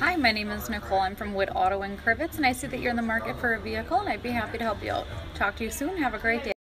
Hi, my name is Nicole. I'm from Wood Auto in Crivets, and I see that you're in the market for a vehicle, and I'd be happy to help you out. Talk to you soon. Have a great day.